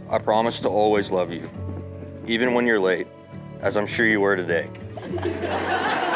I promise to always love you, even when you're late, as I'm sure you were today.